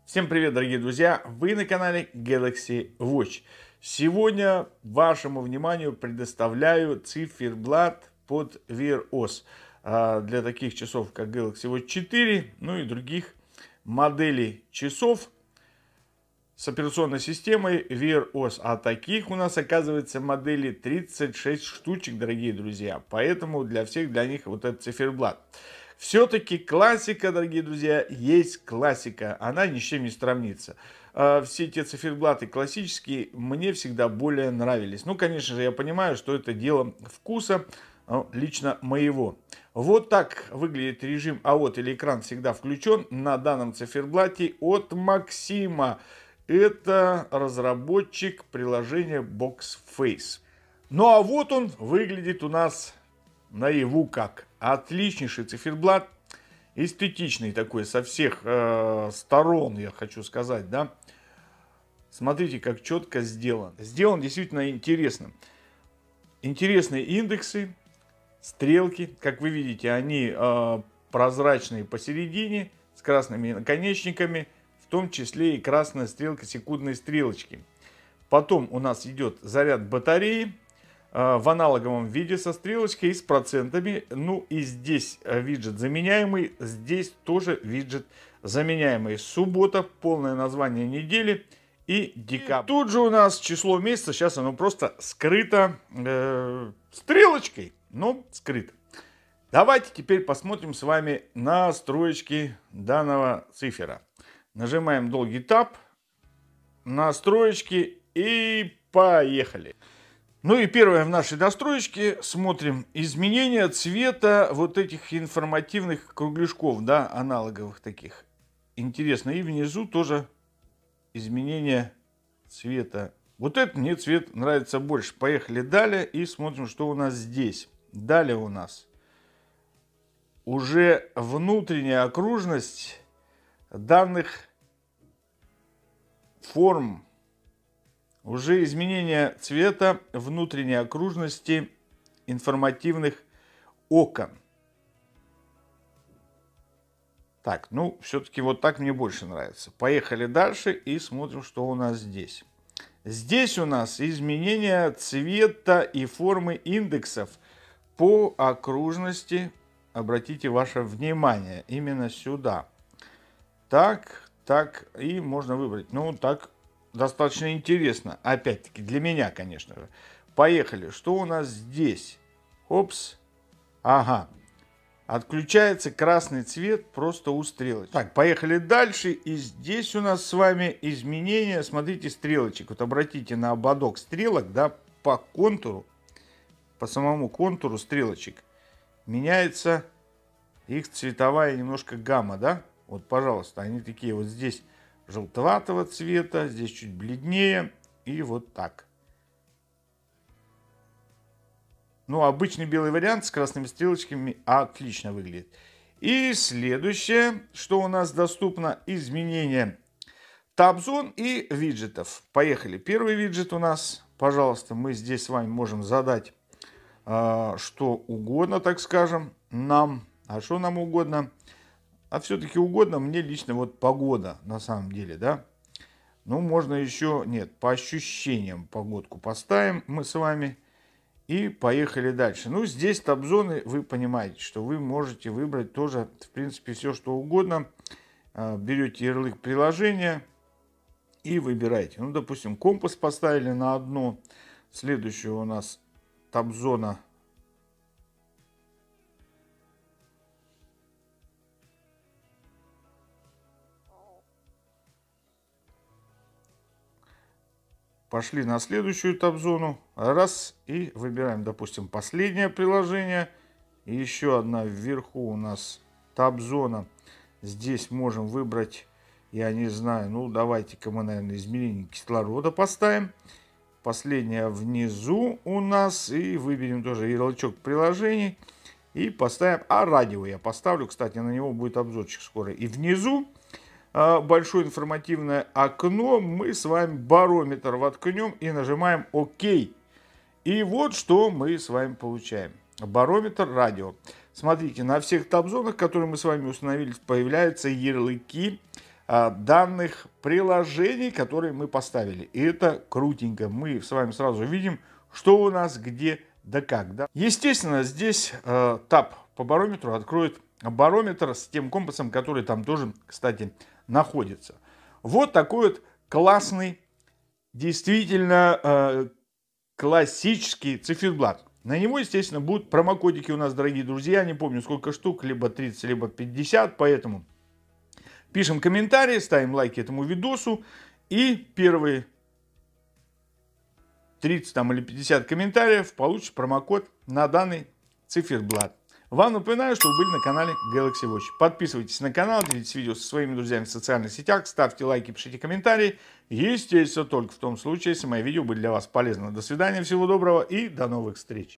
Всем привет, дорогие друзья! Вы на канале Galaxy Watch. Сегодня вашему вниманию предоставляю циферблат под Wear OS для таких часов, как Galaxy Watch 4, ну и других моделей часов с операционной системой Wear OS. А таких у нас, оказывается, моделей 36 штучек, дорогие друзья. Поэтому для них вот этот циферблат. Все-таки классика, дорогие друзья, есть классика. Она ни с чем не сравнится. Все те циферблаты классические мне всегда более нравились. Ну, конечно же, я понимаю, что это дело вкуса, лично моего. Вот так выглядит режим АОТ или экран всегда включен на данном циферблате от Максима. Это разработчик приложения BoxFace. Ну а вот он выглядит у нас наяву как. Отличнейший циферблат, эстетичный такой со всех сторон, я хочу сказать, да. Смотрите, как четко сделан. Сделан действительно интересно. Интересные индексы, стрелки, как вы видите, они прозрачные посередине, с красными наконечниками, в том числе и красная стрелка секундной стрелочки. Потом у нас идет заряд батареи в аналоговом виде со стрелочкой и с процентами. Ну и здесь виджет заменяемый, здесь тоже виджет заменяемый. Суббота, полное название недели и декабрь. И тут же у нас число месяца, сейчас оно просто скрыто стрелочкой, но скрыто. Давайте теперь посмотрим с вами настройки данного цифера. Нажимаем долгий таб, настройки и поехали. Ну и первое в нашей настройке смотрим изменения цвета вот этих информативных кругляшков, да, аналоговых таких. Интересно, и внизу тоже изменение цвета. Вот этот мне цвет нравится больше. Поехали далее и смотрим, что у нас здесь. Далее у нас уже внутренняя окружность данных форм. Уже изменение цвета внутренней окружности информативных окон. Так, ну, все-таки вот так мне больше нравится. Поехали дальше и смотрим, что у нас здесь. Здесь у нас изменение цвета и формы индексов по окружности. Обратите ваше внимание именно сюда. Так, и можно выбрать. Ну, так. Достаточно интересно. Опять-таки, для меня, конечно же. Поехали. Что у нас здесь? Опс. Ага. Отключается красный цвет просто у стрелочек. Так, поехали дальше. И здесь у нас с вами изменения. Смотрите, стрелочек. Вот обратите на ободок стрелок, да, по контуру, по самому контуру стрелочек. Меняется их цветовая немножко гамма, да? Вот, пожалуйста, они такие вот здесь желтоватого цвета, здесь чуть бледнее и вот так. Ну, обычный белый вариант с красными стрелочками отлично выглядит. И следующее, что у нас доступно, изменение таб-зон и виджетов. Поехали. Первый виджет у нас, пожалуйста, мы здесь с вами можем задать что угодно, так скажем, нам. А что нам угодно? А все-таки угодно мне лично вот погода, на самом деле, да. Ну, можно еще, нет, по ощущениям погодку поставим мы с вами. И поехали дальше. Ну, здесь таб-зоны, вы понимаете, что вы можете выбрать тоже, в принципе, все, что угодно. Берете ярлык приложения и выбираете. Ну, допустим, компас поставили на одну. Следующую у нас таб-зона. Пошли на следующую таб-зону. Раз. И выбираем, допустим, последнее приложение. И еще одна вверху у нас таб-зона. Здесь можем выбрать, я не знаю, ну давайте-ка мы, наверное, измерение кислорода поставим. Последняя внизу у нас. И выберем тоже ярлычок приложений. И поставим, радио я поставлю, кстати, на него будет обзорчик скоро. И внизу большое информативное окно, мы с вами барометр воткнем и нажимаем ОК. И вот что мы с вами получаем. Барометр радио. Смотрите, на всех таб-зонах, которые мы с вами установили, появляются ярлыки данных приложений, которые мы поставили. И это крутенько. Мы с вами сразу видим, что у нас где да как. Да? Естественно, здесь таб по барометру откроет барометр с тем компасом, который там тоже, кстати, находится. Вот такой вот классный, действительно классический циферблат. На него, естественно, будут промокодики у нас, дорогие друзья. Не помню, сколько штук, либо 30, либо 50. Поэтому пишем комментарии, ставим лайки этому видосу. И первые 30 там, или 50 комментариев получите промокод на данный циферблат. Вам напоминаю, что вы были на канале Galaxy Watch. Подписывайтесь на канал, делитесь видео со своими друзьями в социальных сетях, ставьте лайки, пишите комментарии. Естественно, только в том случае, если мои видео были для вас полезны. До свидания, всего доброго и до новых встреч.